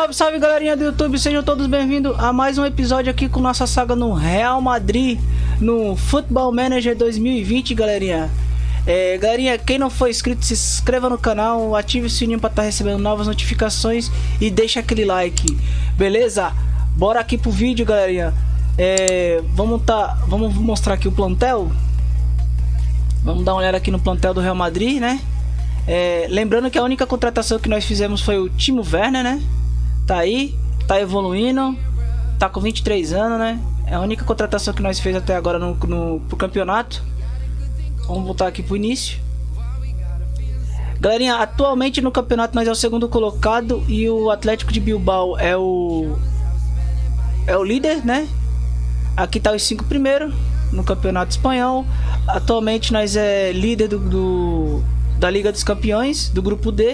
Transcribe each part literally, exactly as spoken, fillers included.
Salve, salve galerinha do YouTube, sejam todos bem-vindos a mais um episódio aqui com nossa saga no Real Madrid, no Football Manager dois mil e vinte, galerinha. É, galerinha, quem não for inscrito, se inscreva no canal, ative o sininho para estar tá recebendo novas notificações e deixa aquele like, beleza? Bora aqui pro vídeo, galerinha. É, vamos, tá, vamos mostrar aqui o plantel. Vamos dar uma olhada aqui no plantel do Real Madrid, né? É, lembrando que a única contratação que nós fizemos foi o Timo Werner, né? Tá aí, tá evoluindo, tá com vinte e três anos, né? É a única contratação que nós fez até agora no, no pro campeonato. Vamos voltar aqui pro início. Galerinha, atualmente no campeonato nós é o segundo colocado e o Atlético de Bilbao é o é o líder, né? Aqui tá os cinco primeiros no campeonato espanhol. Atualmente nós é líder do, do da Liga dos Campeões, do grupo D.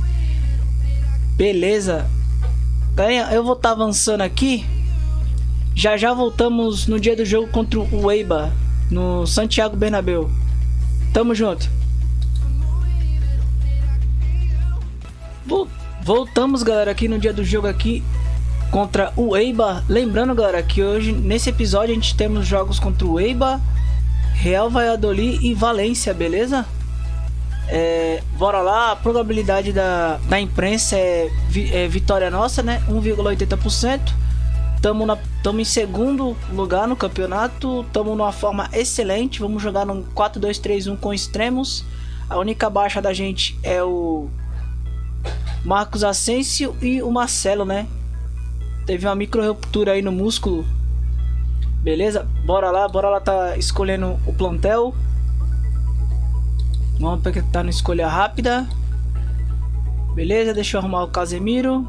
Beleza. Galerinha, eu vou estar tá avançando aqui. Já já voltamos no dia do jogo contra o Eibar, no Santiago Bernabéu. Tamo junto. Voltamos, galera, aqui no dia do jogo aqui contra o Eibar. Lembrando, galera, que hoje nesse episódio a gente temos jogos contra o Eibar, Real Valladolid e Valência, beleza? É, bora lá, a probabilidade da, da imprensa é, é vitória nossa, né? um vírgula oitenta por cento. Tamo, na, tamo em segundo lugar no campeonato. Tamo numa forma excelente. Vamos jogar num quatro dois três um com extremos. A única baixa da gente é o Marcos Asensio e o Marcelo, né? Teve uma micro ruptura aí no músculo. Beleza? Bora lá, bora lá, tá escolhendo o plantel. Vamos apertar na escolha rápida. Beleza, deixa eu arrumar o Casemiro.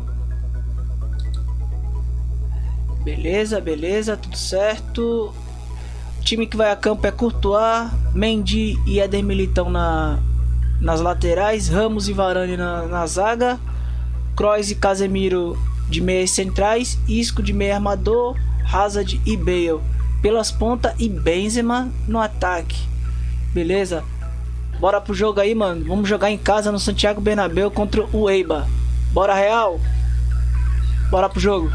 Beleza, beleza, tudo certo. O time que vai a campo é Courtois, Mendy e Éder Militão na, nas laterais, Ramos e Varane na, na zaga, Kroos e Casemiro de meias centrais, Isco de meia armador, Hazard e Bale pelas pontas e Benzema no ataque. Beleza? Bora pro jogo aí, mano. Vamos jogar em casa no Santiago Bernabéu contra o Eibar. Bora, Real. Bora pro jogo.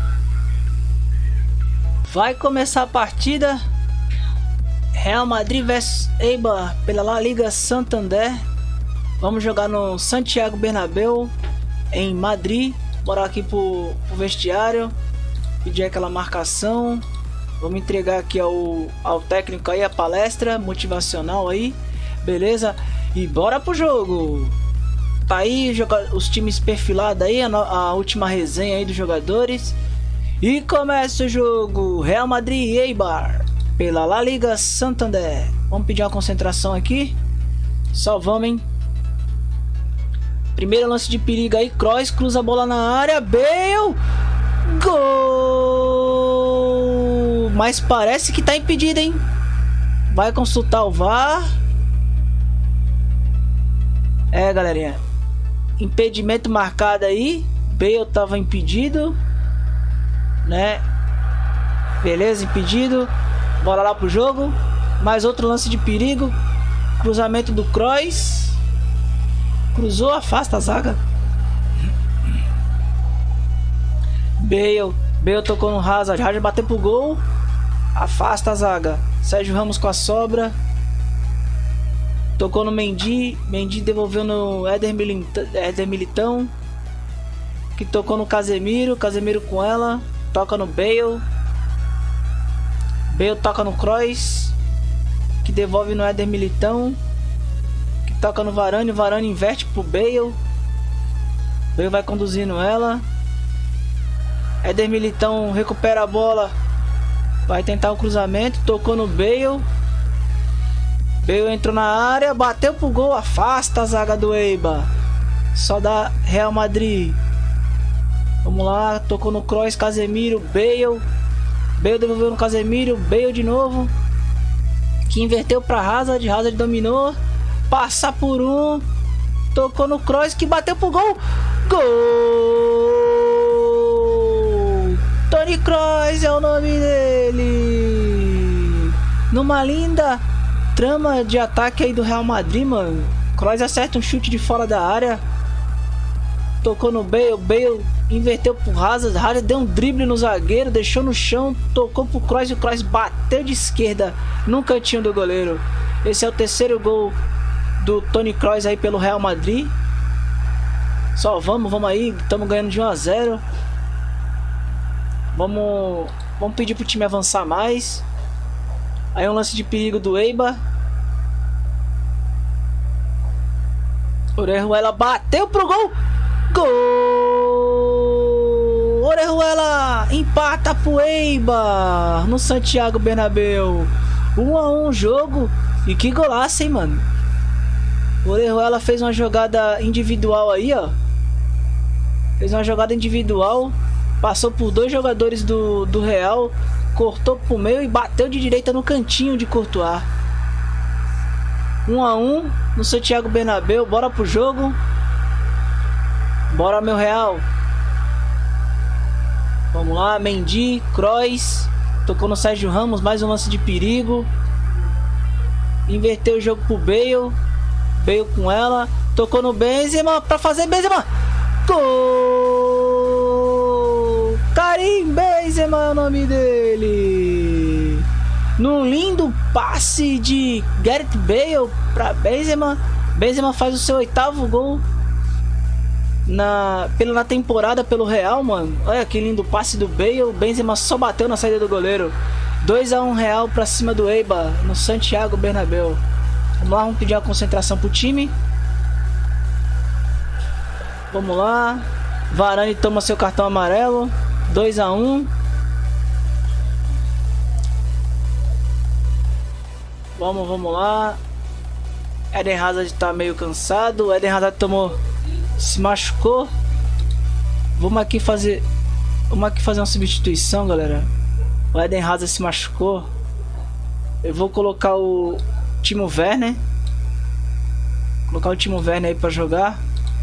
Vai começar a partida. Real Madrid versus Eibar pela La Liga Santander. Vamos jogar no Santiago Bernabéu em Madrid. Bora aqui pro, pro vestiário. Pedir aquela marcação. Vamos entregar aqui ao, ao técnico aí a palestra motivacional aí. Beleza? E bora pro jogo. Tá aí joga, os times perfilados aí, a, a última resenha aí dos jogadores. E começa o jogo. Real Madrid e Eibar pela La Liga Santander. Vamos pedir uma concentração aqui. Só vamos, hein? Primeiro lance de perigo aí. Kroos cruza a bola na área. Bale. Gol. Mas parece que tá impedido, hein? Vai consultar o V A R. É, galerinha, impedimento marcado aí. Bale tava impedido, né? Beleza, impedido. Bora lá pro jogo. Mais outro lance de perigo. Cruzamento do Kroos. Cruzou, afasta a zaga. Bale Bale tocou no Hazard. Hazard bateu pro gol. Afasta a zaga. Sérgio Ramos com a sobra. Tocou no Mendy. Mendy devolveu no Éder Militão, Éder Militão, que tocou no Casemiro. Casemiro com ela. Toca no Bale. Bale toca no Kroos, que devolve no Éder Militão, que toca no Varane. O Varane inverte pro Bale. Bale vai conduzindo ela. Éder Militão recupera a bola. Vai tentar o cruzamento. Tocou no Bale. Bale entrou na área, bateu pro gol, afasta a zaga do Eibar. Só da Real Madrid. Vamos lá, tocou no Kroos, Casemiro, Bale. Bale devolveu no Casemiro, Bale de novo, que inverteu para Hazard, Hazard dominou. Passa por um. Tocou no Kroos, que bateu pro gol. Gol! Toni Kroos é o nome dele. Numa linda trama de ataque aí do Real Madrid, mano. Kroos acerta um chute de fora da área. Tocou no Bale, Bale inverteu pro Hazard. Hazard deu um drible no zagueiro, deixou no chão, tocou pro Kroos e o Kroos bateu de esquerda no cantinho do goleiro. Esse é o terceiro gol do Toni Kroos aí pelo Real Madrid. Só vamos, vamos aí, estamos ganhando de um a zero. Vamos, vamos pedir pro time avançar mais. Aí um lance de perigo do Eibar. Orejuela bateu pro gol. Gol! Orejuela empata pro Eibar no Santiago Bernabéu. um a um jogo. E que golaço, hein, mano. Orejuela fez uma jogada individual aí, ó. Fez uma jogada individual. Passou por dois jogadores do, do Real. Cortou pro meio e bateu de direita no cantinho de Courtois. um a um no Santiago Bernabéu. Bora pro jogo. Bora, meu Real. Vamos lá, Mendy, Kroos. Tocou no Sérgio Ramos, mais um lance de perigo. Inverteu o jogo pro Bale. Bale com ela. Tocou no Benzema pra fazer Benzema. Gol! Karim Benzema é o nome dele. Num lindo passe de Gareth Bale para Benzema. Benzema faz o seu oitavo gol na, pela, na temporada pelo Real, mano. Olha que lindo passe do Bale. Benzema só bateu na saída do goleiro. dois a um Real para cima do Eibar no Santiago Bernabéu. Vamos lá, vamos pedir uma concentração pro time. Vamos lá. Varane toma seu cartão amarelo. dois a um. Vamos, vamos lá. Eden Hazard tá meio cansado. O Eden Hazard tomou, se machucou. Vamos aqui fazer, vamos aqui fazer uma substituição, galera. O Eden Hazard se machucou. Eu vou colocar o Timo Werner. Colocar o Timo Werner aí pra jogar.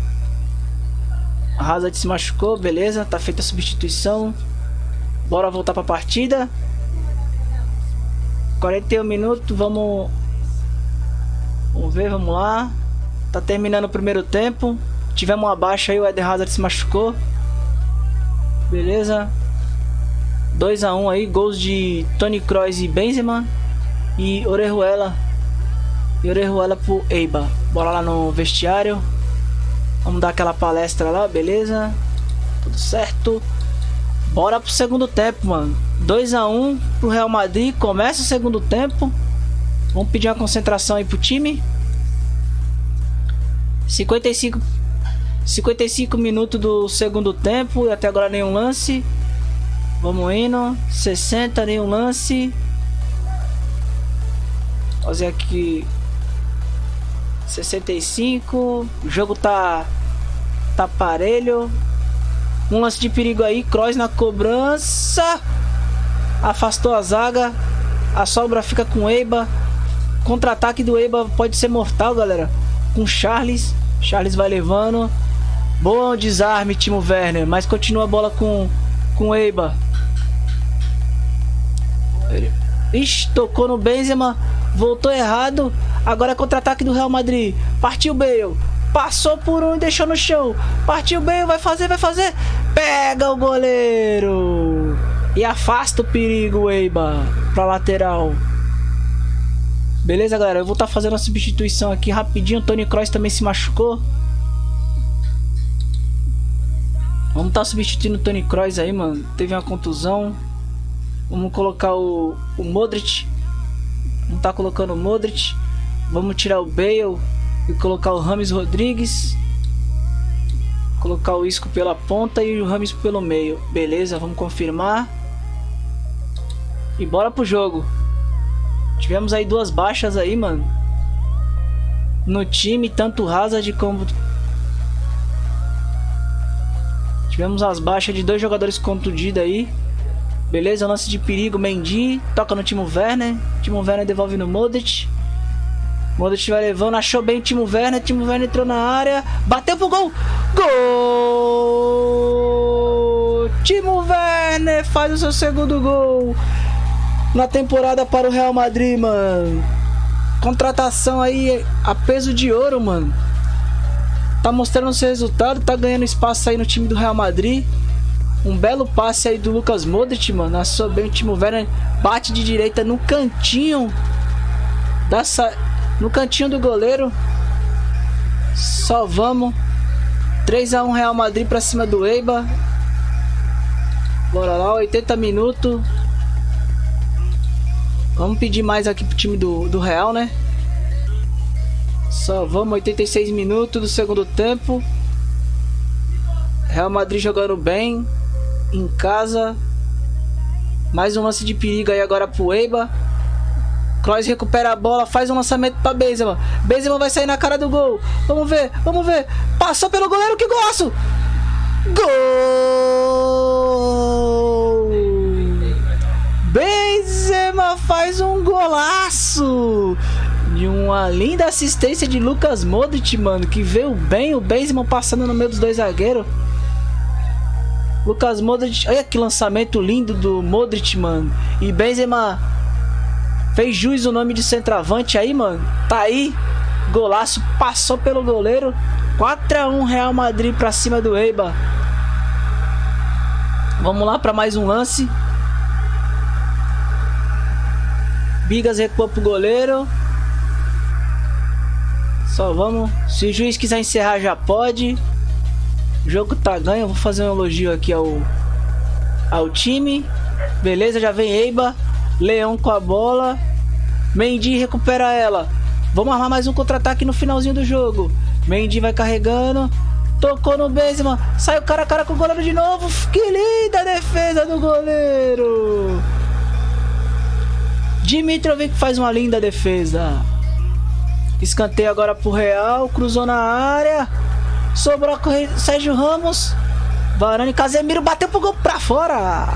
A Hazard se machucou, beleza. Tá feita a substituição. Bora voltar pra partida. quarenta e um minutos, vamos Vamos ver, vamos lá. Tá terminando o primeiro tempo. Tivemos uma baixa aí, o Eden Hazard se machucou. Beleza. dois a um aí, gols de Toni Kroos e Benzema. E Orejuela. E Orejuela pro Eibar. Bora lá no vestiário. Vamos dar aquela palestra lá, beleza. Tudo certo. Bora pro segundo tempo, mano. dois a um pro Real Madrid. Começa o segundo tempo. Vamos pedir uma concentração aí pro time. cinquenta e cinco, cinquenta e cinco minutos do segundo tempo. E até agora nenhum lance. Vamos indo. sessenta, nenhum lance. Fazer aqui. sessenta e cinco. O jogo tá Tá parelho. Um lance de perigo aí. Kroos na cobrança. Afastou a zaga. A sobra fica com o Eibar. Contra-ataque do Eibar pode ser mortal, galera. Com Charles. Charles vai levando. Bom desarme, Timo Werner. Mas continua a bola com, com o Eibar. Ixi, tocou no Benzema. Voltou errado. Agora é contra-ataque do Real Madrid. Partiu Bale. Passou por um e deixou no chão. Partiu Bale, vai fazer, vai fazer. Pega o goleiro. E afasta o perigo, Eibar. Pra lateral. Beleza, galera. Eu vou estar tá fazendo a substituição aqui rapidinho. O Toni Kroos também se machucou. Vamos estar tá substituindo o Toni Kroos aí, mano. Teve uma contusão. Vamos colocar o, o Modric. Vamos estar tá colocando o Modric. Vamos tirar o Bale e colocar o James Rodrigues. Colocar o Isco pela ponta e o James pelo meio. Beleza, vamos confirmar. E bora pro jogo. Tivemos aí duas baixas aí, mano. No time, tanto o Hazard como... Tivemos as baixas de dois jogadores contundidos aí. Beleza, lance de perigo, Mendy. Toca no Timo Werner. Timo Werner devolve no Modric. Modric vai levando, achou bem o Timo Werner. Timo Werner entrou na área. Bateu pro gol. Gol! Timo Werner faz o seu segundo gol na temporada para o Real Madrid, mano. Contratação aí a peso de ouro, mano. tá mostrando seu resultado, tá ganhando espaço aí no time do Real Madrid. Um belo passe aí do Lucas Modric, mano. Assou bem o Timo Werner, bate de direita no cantinho da sa... no cantinho do goleiro. Só vamos. três a um Real Madrid pra cima do Eibar. Bora lá, oitenta minutos. Vamos pedir mais aqui pro time do, do Real, né? Só vamos, oitenta e seis minutos do segundo tempo. Real Madrid jogando bem em casa. Mais um lance de perigo aí agora pro Eibar. Kroos recupera a bola, faz um lançamento pra Benzema. Benzema vai sair na cara do gol. Vamos ver, vamos ver. Passou pelo goleiro, que golaço! Gol! Benzema faz um golaço! E uma linda assistência de Lucas Modric, mano, que veio bem. O Benzema passando no meio dos dois zagueiros. Lucas Modric, olha que lançamento lindo do Modric, mano. E Benzema fez jus o nome de centroavante aí, mano. Tá aí, golaço, passou pelo goleiro. quatro a um Real Madrid pra cima do Eibar. Vamos lá pra mais um lance. Bigas recua pro goleiro. Só vamos. Se o juiz quiser encerrar, já pode. O jogo tá ganho. Eu vou fazer um elogio aqui ao, ao time. Beleza, já vem Eibar. Leão com a bola. Mendy recupera ela. Vamos armar mais um contra-ataque no finalzinho do jogo. Mendy vai carregando. Tocou no Benzema. Saiu cara a cara com o goleiro de novo. Que linda defesa do goleiro. Dimitrovic faz uma linda defesa. Escanteio agora pro Real. Cruzou na área. Sobrou com o Sérgio Ramos. Varane, Casemiro bateu pro gol pra fora.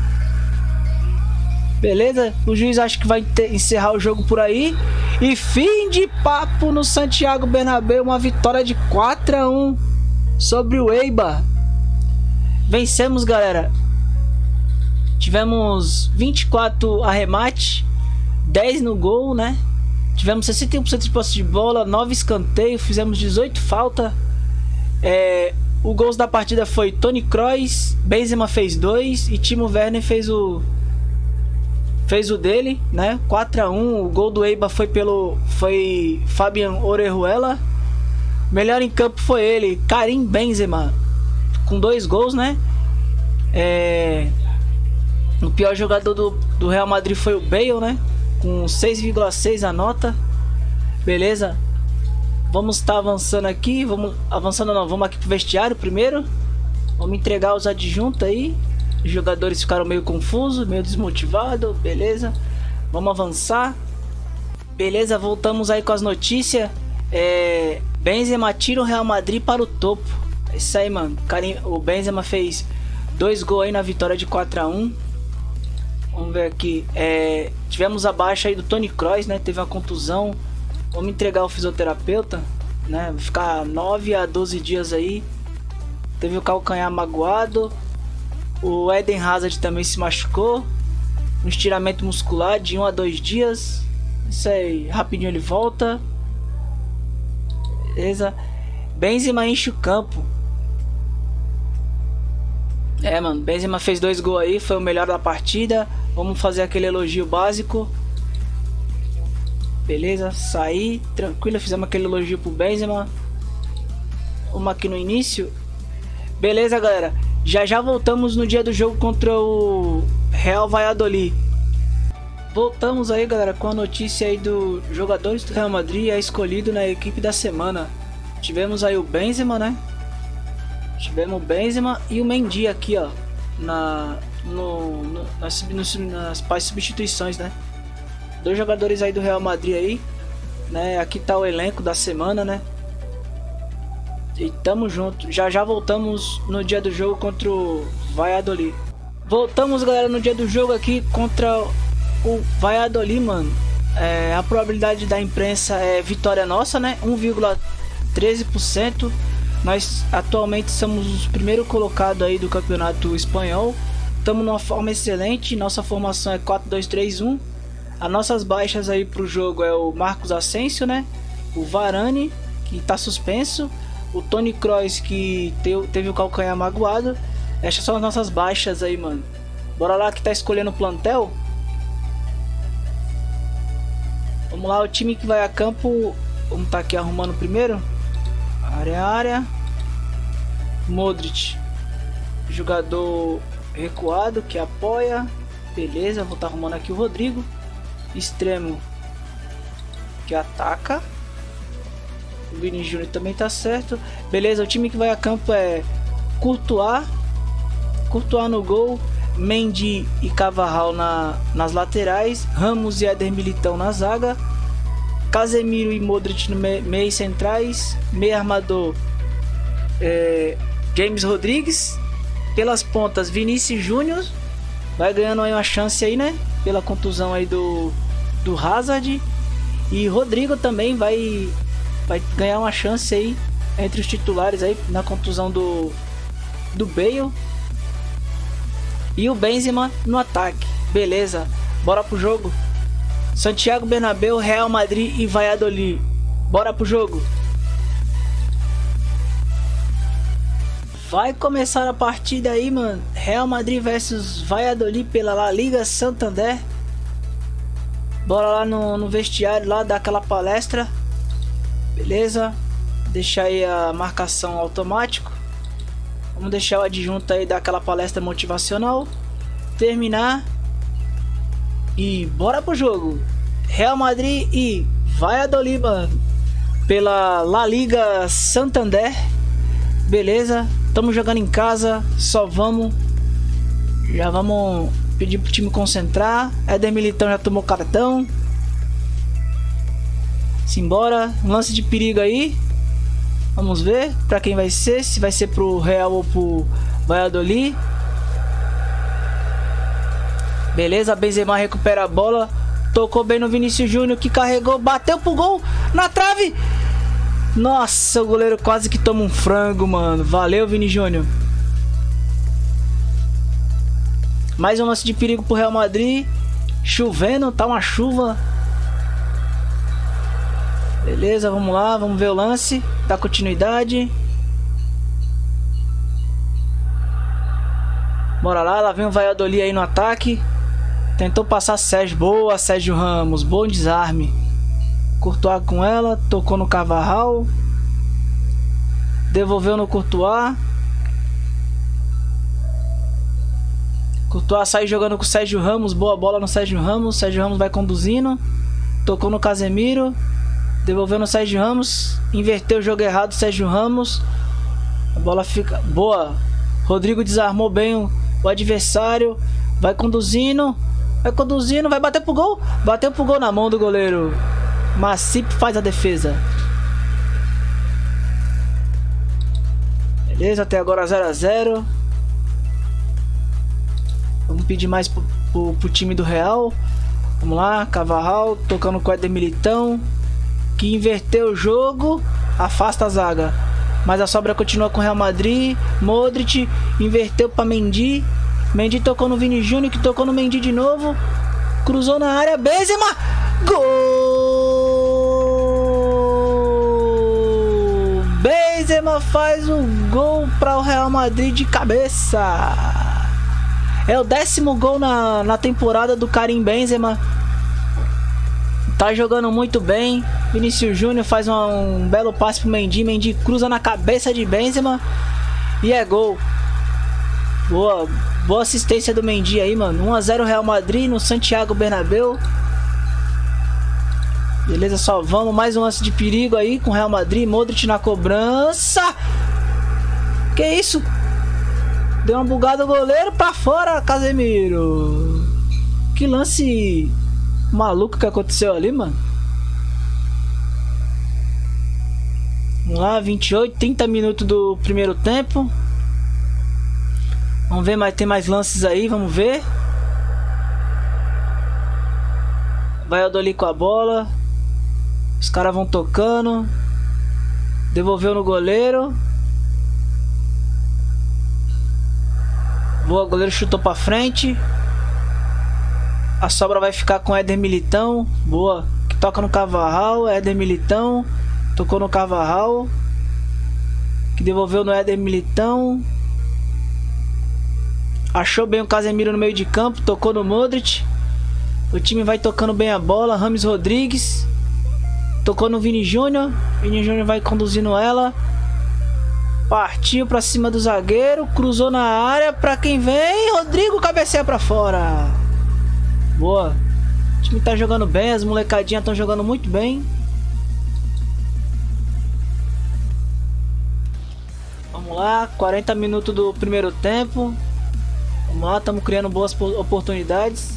Beleza, o juiz acha que vai ter, encerrar o jogo por aí. E fim de papo no Santiago Bernabéu. Uma vitória de quatro a um sobre o Eibar. Vencemos, galera. Tivemos vinte e quatro arremate, dez no gol, né? Tivemos sessenta e um por cento de posse de bola, nove escanteios, fizemos dezoito faltas. É, o gols da partida foi Toni Kroos, Benzema fez dois e Timo Werner fez o fez o dele, né? quatro a um. O gol do Eibar foi pelo foi Fabian Orejuela. Melhor em campo foi ele, Karim Benzema, com dois gols, né? É, o pior jogador do, do Real Madrid foi o Bale, né? Com seis vírgula seis a nota. Beleza? Vamos estar tá avançando aqui. Vamos avançando não, vamos aqui pro vestiário primeiro. Vamos entregar os adjuntos aí. Os jogadores ficaram meio confusos, meio desmotivados. Beleza? Vamos avançar. Beleza, voltamos aí com as notícias. É, Benzema tira o Real Madrid para o topo. É isso aí, mano. O Benzema fez dois gols aí na vitória de quatro a um. Vamos ver aqui. É, tivemos a baixa aí do Toni Kroos, né? Teve uma contusão. Vamos entregar o fisioterapeuta, né? Vai ficar nove a doze dias aí. Teve o calcanhar magoado. O Eden Hazard também se machucou. Um estiramento muscular de um a dois dias. Isso aí, rapidinho ele volta. Beleza. Benzema enche o campo. É, mano, Benzema fez dois gols aí, foi o melhor da partida. Vamos fazer aquele elogio básico. Beleza, saí, tranquilo, fizemos aquele elogio pro Benzema. Vamos aqui no início. Beleza, galera, já já voltamos no dia do jogo contra o Real Valladolid. Voltamos aí, galera, com a notícia aí do jogadores do Real Madrid é escolhido na equipe da semana. Tivemos aí o Benzema, né? Tivemos o Benzema e o Mendy aqui, ó, na, no, no, nas, nas, nas substituições, né? Dois jogadores aí do Real Madrid aí, né? Aqui tá o elenco da semana, né? E tamo junto. Já já voltamos no dia do jogo contra o Valladolid. Voltamos, galera, no dia do jogo aqui contra o Valladolid, mano. É, a probabilidade da imprensa é vitória nossa, né? um vírgula treze por cento. Nós atualmente somos os primeiros colocados aí do campeonato espanhol. Estamos numa forma excelente. Nossa formação é quatro dois três um. As nossas baixas aí pro jogo é o Marcos Asensio, né? O Varane, que tá suspenso. O Toni Kroos que te, teve o calcanhar magoado. Essas são as nossas baixas aí, mano. Bora lá que tá escolhendo o plantel. Vamos lá, o time que vai a campo. Vamos tá aqui arrumando primeiro. Área, área. Modric. Jogador recuado que apoia. Beleza, vou tá arrumando aqui o Rodrigo. Extremo que ataca. O Vini Júnior também tá certo. Beleza, o time que vai a campo é Courtois. Courtois no gol. Mendy e Carvajal na, nas laterais. Ramos e Éder Militão na zaga. Casemiro e Modric no me, meio centrais. Meio armador é, James Rodrigues. Pelas pontas Vinícius Júnior. Vai ganhando aí uma chance aí, né? Pela contusão aí do, do Hazard. E Rodrigo também vai, vai ganhar uma chance aí entre os titulares aí na contusão do, do Bale. E o Benzema no ataque. Beleza, bora pro jogo. Santiago Bernabéu, Real Madrid e Valladolid. Bora pro jogo. Vai começar a partida aí, mano. Real Madrid versus Valladolid pela La Liga Santander. Bora lá no, no vestiário lá, dar aquela palestra. Beleza. Deixar aí a marcação automático. Vamos deixar o adjunto aí dar aquela palestra motivacional. Terminar. E bora pro jogo. Real Madrid e Valladolid, mano. Pela La Liga Santander. Beleza. Estamos jogando em casa. Só vamos. Já vamos pedir pro time concentrar. Éder Militão já tomou cartão. Simbora. Um lance de perigo aí. Vamos ver para quem vai ser. Se vai ser pro Real ou pro Valladolid. Beleza, Benzema recupera a bola. Tocou bem no Vinícius Júnior, que carregou, bateu pro gol, na trave. Nossa, o goleiro quase que toma um frango, mano. Valeu, Vini Júnior. Mais um lance de perigo pro Real Madrid. Chovendo, tá uma chuva. Beleza, vamos lá, vamos ver o lance. Dá continuidade. Bora lá, lá vem o Valladolid aí no ataque. Tentou passar Sérgio. Boa, Sérgio Ramos. Bom desarme. Courtois com ela. Tocou no Carvajal. Devolveu no Courtois. Courtois sai jogando com o Sérgio Ramos. Boa bola no Sérgio Ramos. Sérgio Ramos vai conduzindo. Tocou no Casemiro. Devolveu no Sérgio Ramos. Inverteu o jogo errado. Sérgio Ramos. A bola fica boa. Rodrigo desarmou bem o, o adversário. Vai conduzindo. Vai conduzindo. Vai bater pro gol. Bateu pro gol na mão do goleiro. Masip faz a defesa. Beleza, até agora zero a zero. Vamos pedir mais pro, pro, pro time do Real. Vamos lá, Carvajal tocando com o Éder Militão, que inverteu o jogo. Afasta a zaga, mas a sobra continua com o Real Madrid. Modric inverteu para Mendy. Mendy tocou no Vini Júnior, que tocou no Mendy de novo. Cruzou na área, Benzema. Gol! Benzema faz o gol para o Real Madrid de cabeça. É o décimo gol na, na temporada do Karim Benzema. Tá jogando muito bem. Vinícius Júnior faz uma, um belo passe pro Mendy. Mendy cruza na cabeça de Benzema. E é gol. Boa, boa assistência do Mendy aí, mano. um a zero Real Madrid no Santiago Bernabéu. Beleza, só vamos. Mais um lance de perigo aí com o Real Madrid. Modric na cobrança. Que isso? Deu uma bugada o goleiro pra fora, Casemiro. Que lance maluco que aconteceu ali, mano. Vamos lá, vinte e oito, trinta minutos do primeiro tempo. Vamos ver, mas tem mais lances aí, vamos ver. Valladolid com a bola. Os caras vão tocando. Devolveu no goleiro. Boa, o goleiro chutou pra frente. A sobra vai ficar com Éder Militão. Boa, que toca no Carvajal. Éder Militão tocou no Carvajal. que devolveu no Éder Militão. Achou bem o Casemiro no meio de campo, tocou no Modric. O time vai tocando bem a bola. Rames Rodrigues tocou no Vini Júnior. Vini Júnior vai conduzindo ela. Partiu pra cima do zagueiro. Cruzou na área. Pra quem vem? Rodrigo cabeceia pra fora. Boa. O time tá jogando bem. As molecadinhas estão jogando muito bem. Vamos lá. quarenta minutos do primeiro tempo. Vamos lá. Estamos criando boas oportunidades.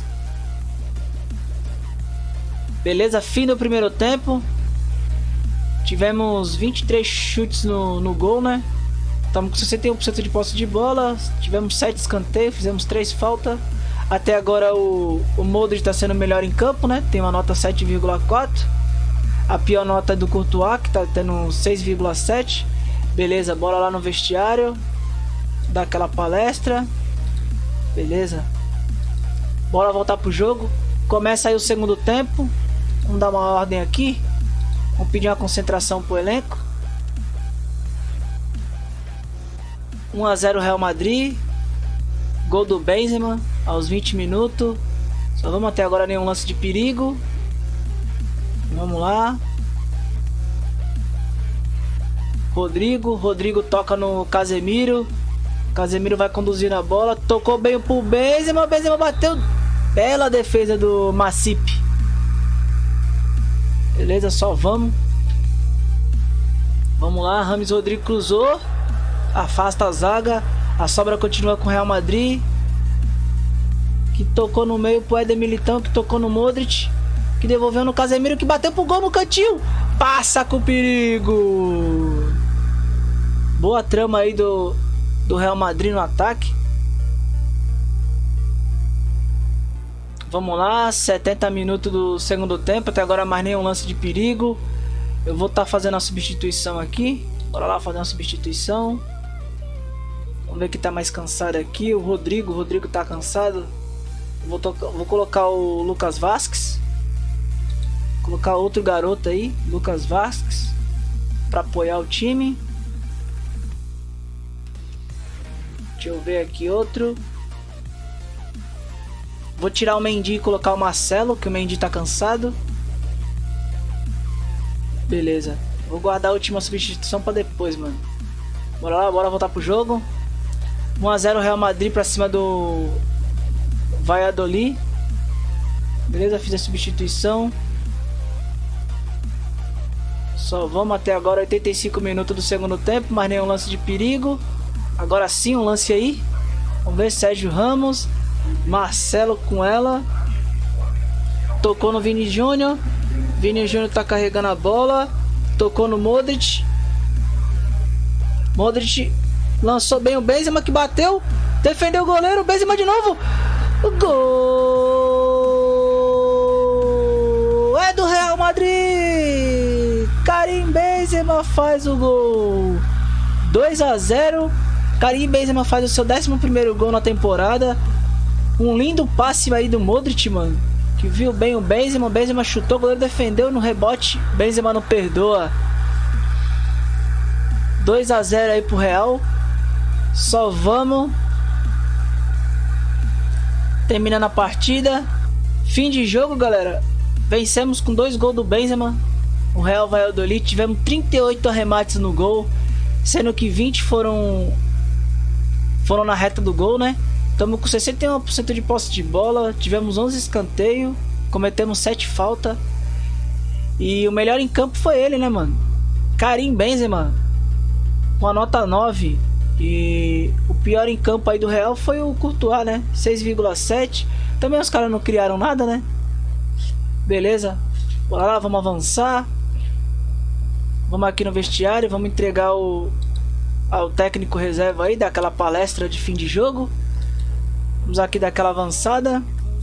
Beleza. Fim do primeiro tempo. Tivemos vinte e três chutes no, no gol, né? Estamos com sessenta e um por cento de posse de bola. Tivemos sete escanteios, fizemos três faltas. Até agora o, o Modric está sendo melhor em campo, né? Tem uma nota sete vírgula quatro. A pior nota é do Courtois, que está tendo seis vírgula sete. Beleza, bora lá no vestiário. Dar aquela palestra. Beleza. Bora voltar pro jogo. Começa aí o segundo tempo. Vamos dar uma ordem aqui. Vamos pedir uma concentração pro elenco. um a zero Real Madrid. Gol do Benzema aos vinte minutos. Só vamos até agora nenhum lance de perigo. Vamos lá. Rodrigo. Rodrigo toca no Casemiro. Casemiro vai conduzindo a bola. Tocou bem pro Benzema. Benzema bateu. Bela defesa do Masip. Beleza, só vamos. Vamos lá, Rames Rodrigo cruzou. Afasta a zaga. A sobra continua com o Real Madrid. Que tocou no meio pro Éder Militão. Que tocou no Modric. Que devolveu no Casemiro. Que bateu pro gol no cantinho. Passa com perigo. Boa trama aí do, do Real Madrid no ataque. Vamos lá, setenta minutos do segundo tempo. Até agora mais nenhum lance de perigo. Eu vou estar tá fazendo a substituição aqui. Bora lá fazer uma substituição. Vamos ver quem tá mais cansado aqui. O Rodrigo. O Rodrigo tá cansado. Vou, vou colocar o Lucas Vasquez. Vou colocar outro garoto aí, Lucas Vasquez, para apoiar o time. Deixa eu ver aqui outro. Vou tirar o Mendy e colocar o Marcelo, que o Mendy tá cansado. Beleza. Vou guardar a última substituição pra depois, mano. Bora lá, bora voltar pro jogo. um a zero Real Madrid pra cima do Valladolid. Beleza, fiz a substituição. Só vamos até agora, oitenta e cinco minutos do segundo tempo. Mas nenhum lance de perigo. Agora sim um lance aí. Vamos ver, Sérgio Ramos. Marcelo com ela. Tocou no Vini Júnior. Vini Júnior tá carregando a bola. Tocou no Modric. Modric lançou bem o Benzema, que bateu. Defendeu o goleiro. Benzema de novo. Gol! É do Real Madrid. Karim Benzema faz o gol. dois a zero. Karim Benzema faz o seu décimo primeiro gol na temporada. Um lindo passe aí do Modric, mano. Que viu bem o Benzema. O Benzema chutou, o goleiro defendeu no rebote. Benzema não perdoa. dois a zero aí pro Real. Só vamos. Terminando a partida. Fim de jogo, galera. Vencemos com dois gols do Benzema. O Real Valladolid. Tivemos trinta e oito arremates no gol, sendo que vinte foram Foram na reta do gol, né? Estamos com sessenta e um por cento de posse de bola. Tivemos onze escanteios. Cometemos sete faltas. E o melhor em campo foi ele, né, mano? Karim Benzema, com a nota nove. E o pior em campo aí do Real foi o Courtois, né? seis vírgula sete. Também os caras não criaram nada, né? Beleza. Bora lá, vamos avançar. Vamos aqui no vestiário. Vamos entregar o ao técnico reserva aí, daquela palestra de fim de jogo. Vamos aqui dar aquela avançada.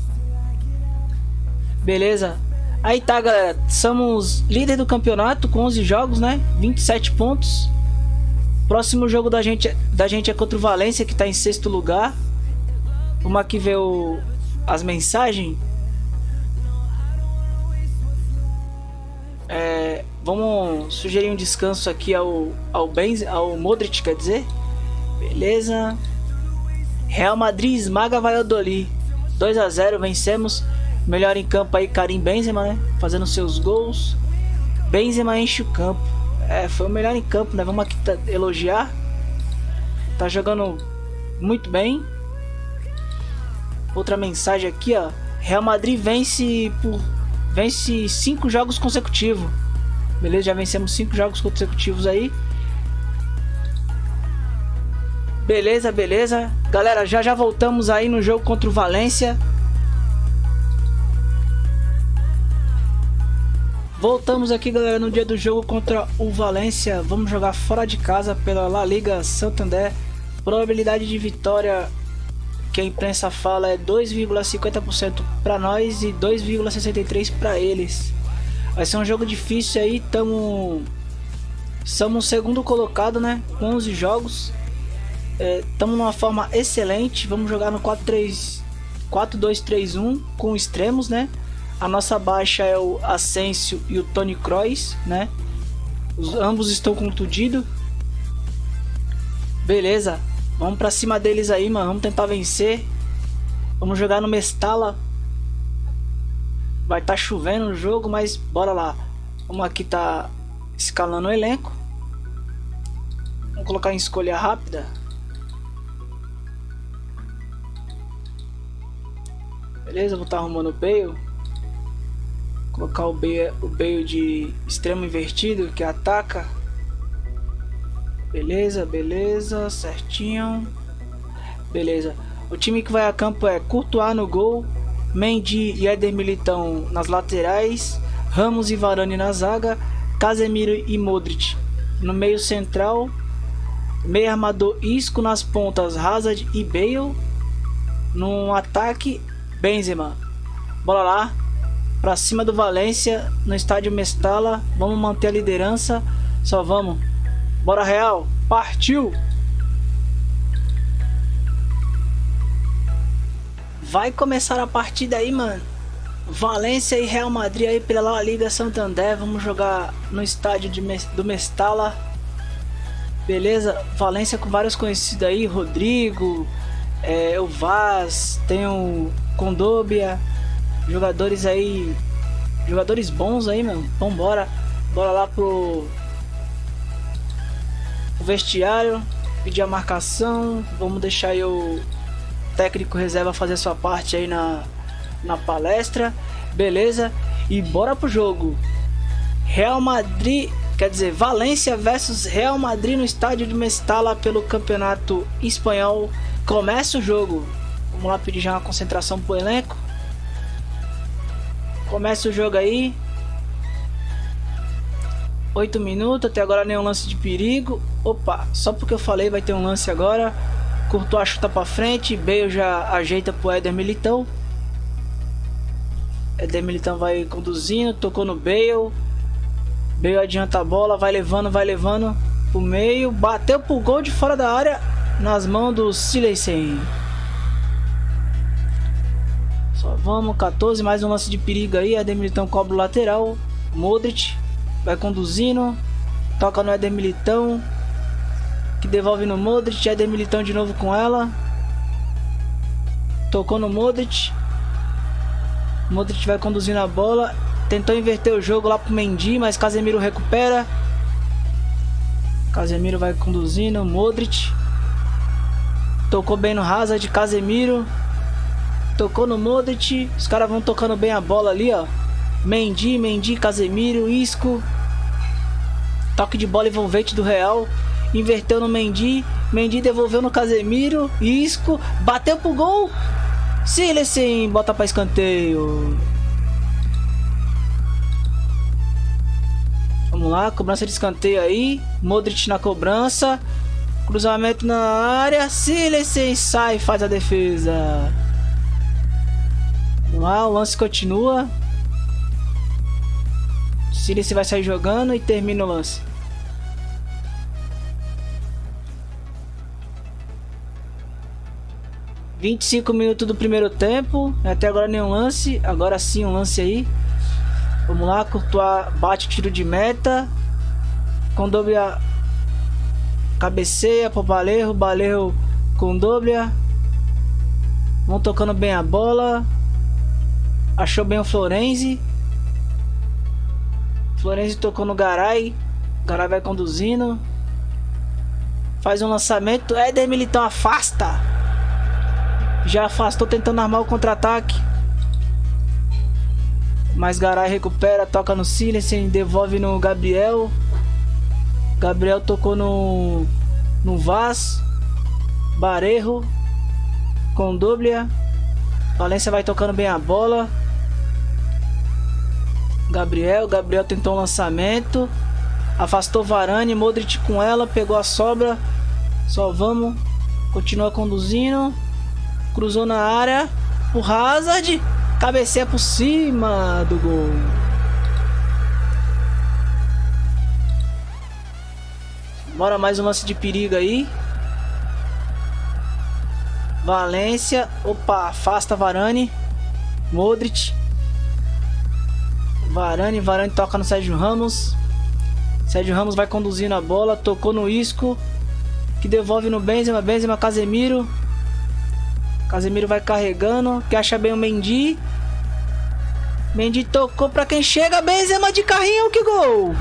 Beleza. Aí tá, galera. Somos líder do campeonato com onze jogos, né? vinte e sete pontos. Próximo jogo da gente, da gente é contra o Valência, que tá em sexto lugar. Vamos aqui ver o, as mensagens. É, Vamos sugerir um descanso aqui ao, ao, Benz, ao Modric, quer dizer. Beleza. Real Madrid esmaga Valladolid. dois a zero, vencemos. Melhor em campo aí, Karim Benzema, né? Fazendo seus gols. Benzema enche o campo. É, foi o melhor em campo, né? Vamos aqui tá, elogiar. Tá jogando muito bem. Outra mensagem aqui, ó. Real Madrid vence por vence cinco jogos consecutivos. Beleza, já vencemos cinco jogos consecutivos aí. Beleza, beleza. Galera, já já voltamos aí no jogo contra o Valência. Voltamos aqui, galera, no dia do jogo contra o Valência. Vamos jogar fora de casa pela La Liga Santander. Probabilidade de vitória que a imprensa fala é dois vírgula cinquenta por cento para nós e dois vírgula sessenta e três por cento para eles. Vai ser um jogo difícil aí. Tamo... Somos o segundo colocado, né? Com onze jogos. Estamos é, numa forma excelente. Vamos jogar no quatro dois três um com extremos, né? A nossa baixa é o Asensio e o Toni Kroos, né? Os, ambos estão contundidos. Beleza. Vamos pra cima deles aí, mano. Vamos tentar vencer. Vamos jogar no Mestalla. Vai estar tá chovendo o jogo, mas bora lá. Vamos aqui tá escalando o elenco. Vamos colocar em escolha rápida. Beleza, vou estar tá arrumando o Bale. Colocar o Bale, o Bale de extremo invertido, que ataca. Beleza, beleza, certinho. Beleza. O time que vai a campo é Courtois no gol, Mendy e Éder Militão nas laterais, Ramos e Varane na zaga, Casemiro e Modric no meio central, meio armador Isco nas pontas, Hazard e Bale. No ataque, Benzema. Bora lá, pra cima do Valência, no estádio Mestalla. Vamos manter a liderança, só vamos. Bora, Real, partiu! Vai começar a partida aí, mano. Valência e Real Madrid aí pela La Liga Santander. Vamos jogar no estádio de, do Mestalla. Beleza? Valência com vários conhecidos aí. Rodrigo, é, o Vaz, tem o Condobia. Jogadores aí. Jogadores bons aí, mano. Vambora. Bora lá pro... o vestiário, pedir a marcação. Vamos deixar aí o técnico reserva fazer sua parte aí na, na palestra. Beleza? E bora pro jogo. Real Madrid, quer dizer, Valência versus Real Madrid no estádio de Mestalla pelo campeonato espanhol. Começa o jogo. Vamos lá pedir já uma concentração pro elenco. Começa o jogo aí. oito minutos, até agora nenhum lance de perigo. Opa, só porque eu falei vai ter um lance agora. Courtois chuta pra frente, Bale já ajeita pro Éder Militão. Éder Militão vai conduzindo, tocou no Bale. Bale adianta a bola, vai levando, vai levando pro meio. Bateu pro gol de fora da área, nas mãos do Silensen. Só vamos, quatorze, mais um lance de perigo aí. Éder Militão cobre o lateral. Modric vai conduzindo, toca no Éder Militão, que devolve no Modric. Éder Militão de novo com ela, tocou no Modric. Modric vai conduzindo a bola, tentou inverter o jogo lá pro Mendy, mas Casemiro recupera. Casemiro vai conduzindo, Modric tocou bem no Hazard, Casemiro tocou no Modric. Os caras vão tocando bem a bola ali, ó. Mendy, Mendy, Casemiro, Isco. Toque de bola envolvente do Real. Inverteu no Mendy. Mendy devolveu no Casemiro. Isco. Bateu pro gol. Silensen. Bota pra escanteio. Vamos lá. Cobrança de escanteio aí. Modric na cobrança. Cruzamento na área. Silensen sai. Faz a defesa. Vamos lá. O lance continua. Silensen vai sair jogando e termina o lance. vinte e cinco minutos do primeiro tempo. Até agora nenhum lance. Agora sim um lance aí. Vamos lá, Courtois bate o tiro de meta. Kondogbia cabeceia pro Balerro. Balerro Kondogbia. Vão tocando bem a bola. Achou bem o Florenzi. Florenzi tocou no Garay. Garay vai conduzindo. Faz um lançamento. Éder Militão afasta. Já afastou tentando armar o contra-ataque. Mas Garay recupera. Toca no Silensen. Devolve no Gabriel. Gabriel tocou no no Vaz. Barejo. Kondogbia. Valência vai tocando bem a bola. Gabriel. Gabriel tentou um lançamento. Afastou Varane. Modric com ela. Pegou a sobra. Só vamos. Continua conduzindo. Cruzou na área. O Hazard. Cabeceia por cima do gol. Bora mais um lance de perigo aí. Valência. Opa, afasta Varane. Modric. Varane. Varane toca no Sérgio Ramos. Sérgio Ramos vai conduzindo a bola. Tocou no Isco. Que devolve no Benzema. Benzema, Casemiro. Casemiro vai carregando. Que acha bem o Mendy. Mendy tocou pra quem chega. Benzema de carrinho. Que gol!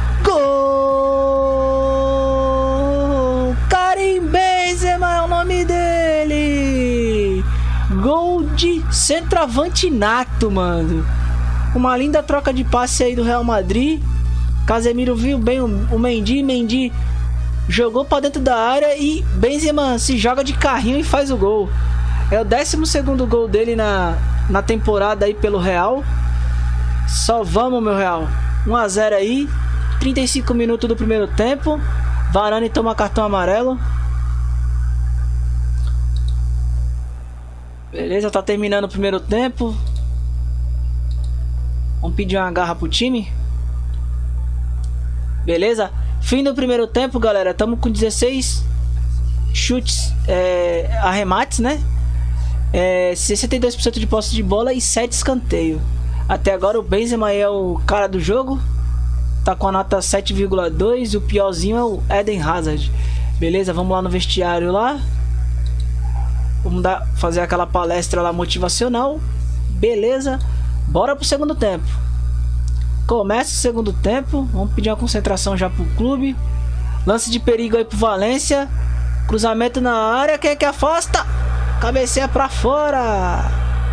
Gol! Karim Benzema é o nome dele. Gol de centroavante nato, mano. Uma linda troca de passe aí do Real Madrid. Casemiro viu bem o, o Mendy. Mendy jogou pra dentro da área. E Benzema se joga de carrinho e faz o gol. É o décimo segundo gol dele na, na temporada aí pelo Real. Só vamos, meu Real. um a zero aí. trinta e cinco minutos do primeiro tempo. Varane toma cartão amarelo. Beleza, tá terminando o primeiro tempo. Vamos pedir uma garra pro time. Beleza? Fim do primeiro tempo, galera. Estamos com dezesseis chutes, é, arremates, né? É, sessenta e dois por cento de posse de bola e sete escanteio. Até agora o Benzema é o cara do jogo. Tá com a nota sete vírgula dois. E o piorzinho é o Eden Hazard. Beleza, vamos lá no vestiário lá. Vamos dar, fazer aquela palestra lá motivacional. Beleza, bora pro segundo tempo. Começa o segundo tempo. Vamos pedir uma concentração já pro clube. Lance de perigo aí pro Valência. Cruzamento na área. Quem é que afasta? Cabeceia pra fora.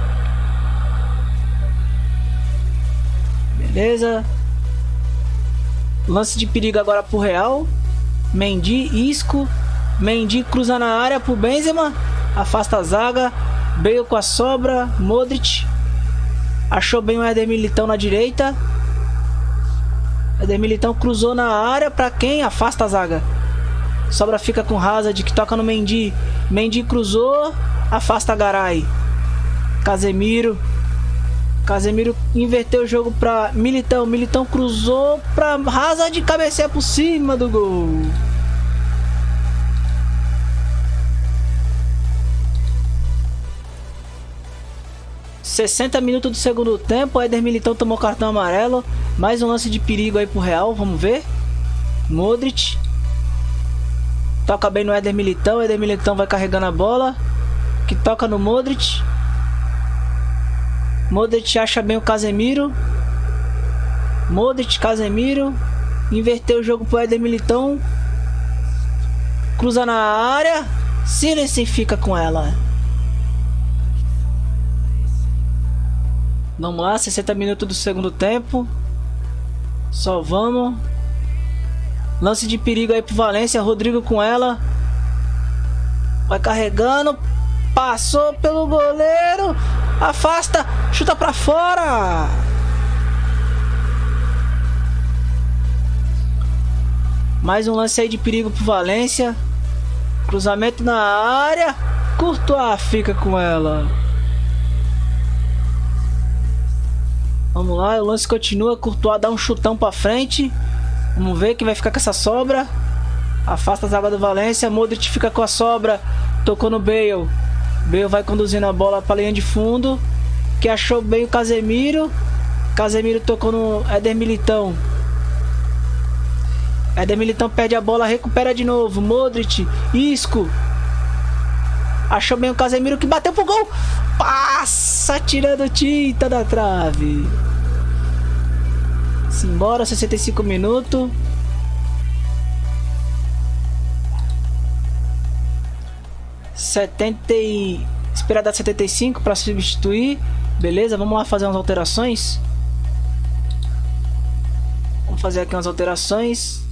Beleza. Lance de perigo agora pro Real. Mendy, Isco. Mendy cruza na área pro Benzema. Afasta a zaga. Bale com a sobra. Modric. Achou bem o Éder Militão na direita. Éder Militão cruzou na área. Pra quem? Afasta a zaga. Sobra fica com Hazard, que toca no Mendy. Mendy cruzou. Afasta Garay. Casemiro. Casemiro inverteu o jogo pra Militão. Militão cruzou pra Hazard, cabeceia por cima do gol. sessenta minutos do segundo tempo. Éder Militão tomou cartão amarelo. Mais um lance de perigo aí pro Real. Vamos ver. Modric. Toca bem no Éder Militão. Éder Militão vai carregando a bola. Que toca no Modric. Modric acha bem o Casemiro. Modric, Casemiro. Inverteu o jogo pro Éder Militão. Cruza na área. Silencio fica com ela. Vamos lá, sessenta minutos do segundo tempo. Só vamos. Lance de perigo aí pro Valência. Rodrigo com ela. Vai carregando. Passou pelo goleiro. Afasta. Chuta pra fora. Mais um lance aí de perigo pro Valência. Cruzamento na área. Courtois fica com ela. Vamos lá, o lance continua. Courtois dá um chutão pra frente. Vamos ver quem vai ficar com essa sobra. Afasta a zaga do Valência. Modric fica com a sobra. Tocou no Bale. Bale vai conduzindo a bola pra linha de fundo. Que achou bem o Casemiro. Casemiro tocou no Éder Militão. Éder Militão perde a bola, recupera de novo. Modric, Isco. Achou bem o Casemiro que bateu pro gol. Passa tirando tinta da trave. Simbora, sessenta e cinco minutos. setenta e... Espera dar setenta e cinco para substituir. Beleza, vamos lá fazer umas alterações. Vamos fazer aqui umas alterações.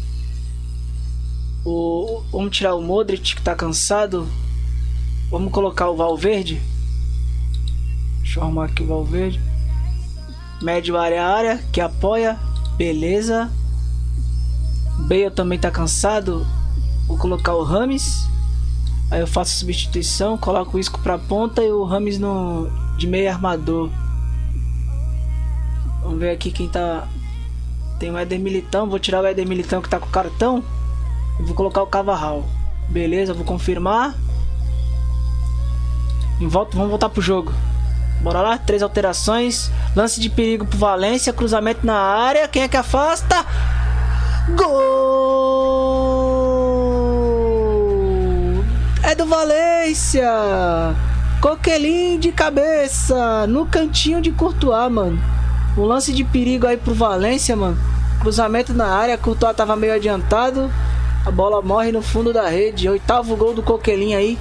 O... Vamos tirar o Modric que tá cansado. Vamos colocar o Valverde. Deixa eu arrumar aqui o Valverde. Médio área área que apoia. Beleza. Bale também tá cansado. Vou colocar o Rames. Aí eu faço a substituição. Coloco o Isco pra ponta e o Rames no, de meio armador. Vamos ver aqui quem tá. Tem o Éder Militão. Vou tirar o Éder Militão que tá com o cartão. E vou colocar o Carvajal. Beleza, vou confirmar. E volto, vamos voltar pro jogo. Bora lá, três alterações. Lance de perigo pro Valência. Cruzamento na área. Quem é que afasta? Gol! É do Valência. Coquelin de cabeça. No cantinho de Courtois, mano. Um lance de perigo aí pro Valência, mano. Cruzamento na área. Courtois tava meio adiantado. A bola morre no fundo da rede. Oitavo gol do Coquelin aí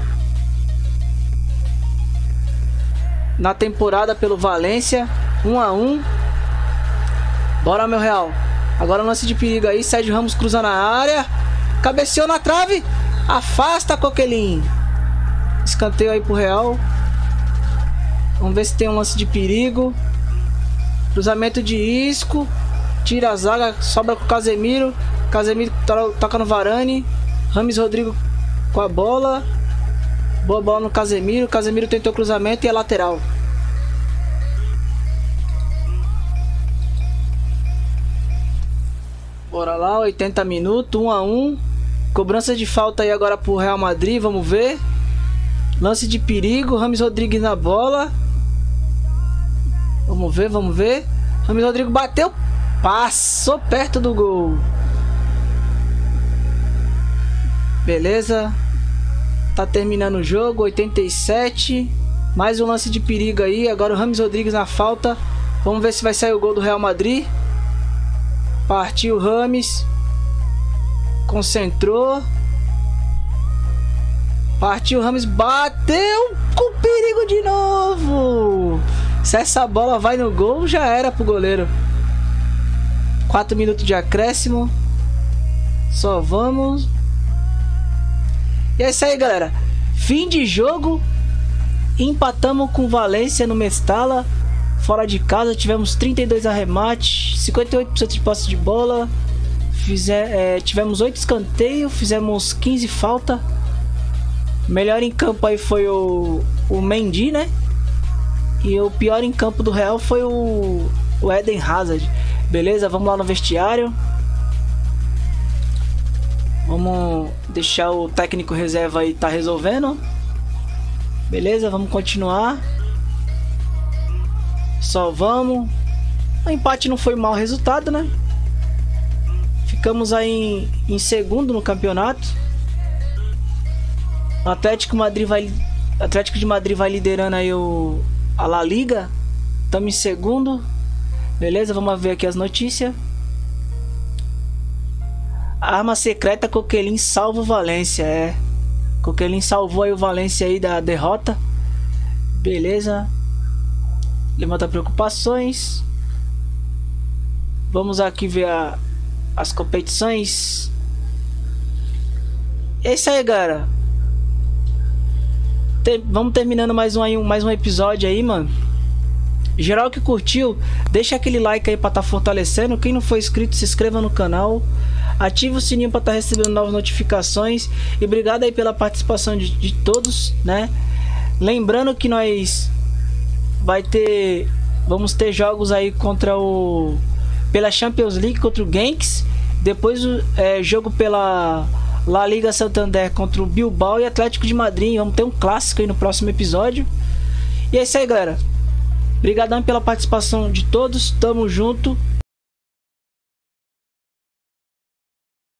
na temporada pelo Valência. um a um. Bora, meu Real. Agora lance de perigo aí. Sérgio Ramos cruza na área. Cabeceou na trave. Afasta, Coquelin. Escanteio aí pro Real. Vamos ver se tem um lance de perigo. Cruzamento de Isco. Tira a zaga. Sobra com o Casemiro. Casemiro toca no Varane. Rames Rodrigo com a bola. Boa bola no Casemiro. Casemiro tentou cruzamento e é lateral. Bora lá, oitenta minutos, um a um. Cobrança de falta aí agora pro Real Madrid, vamos ver. Lance de perigo, Rames Rodrigues na bola. Vamos ver, vamos ver. Rames Rodrigues bateu. Passou perto do gol. Beleza. Tá terminando o jogo, oitenta e sete. Mais um lance de perigo aí. Agora o Rames Rodrigues na falta. Vamos ver se vai sair o gol do Real Madrid. Partiu o Rames. Concentrou. Partiu o Rames. Bateu com perigo de novo. Se essa bola vai no gol, já era pro goleiro. quatro minutos de acréscimo. Só vamos. E é isso aí, galera. Fim de jogo. Empatamos com o Valência no Mestala. Fora de casa tivemos trinta e dois arremates, cinquenta e oito por cento de posse de bola. Fizer, é, tivemos oito escanteios, fizemos quinze falta. Melhor em campo aí foi o, o Mendy, né? E o pior em campo do Real foi o, o Eden Hazard. Beleza, vamos lá no vestiário. Vamos deixar o técnico reserva aí tá resolvendo. Beleza, vamos continuar. Só vamos. O empate não foi mau resultado, né? Ficamos aí em, em segundo no campeonato. O Atlético Madrid vai, Atlético de Madrid vai liderando aí o, a La Liga. Estamos em segundo. Beleza, vamos ver aqui as notícias. Arma secreta, Coquelin salva o Valência. É, Coquelin salvou aí o Valência aí da derrota. Beleza. Levanta preocupações. Vamos aqui ver a, as competições. É isso aí, galera. Tem, vamos terminando mais um, mais um episódio aí, mano. Geral que curtiu, deixa aquele like aí pra tá fortalecendo. Quem não for inscrito, se inscreva no canal. Ativa o sininho para estar tá recebendo novas notificações. E obrigado aí pela participação de, de todos, né? Lembrando que nós vai ter, vamos ter jogos aí contra o pela Champions League contra o Genks. Depois o é, jogo pela La Liga Santander contra o Bilbao e Atlético de Madrid. Vamos ter um clássico aí no próximo episódio. E é isso aí, galera. Obrigadão pela participação de todos. Tamo junto.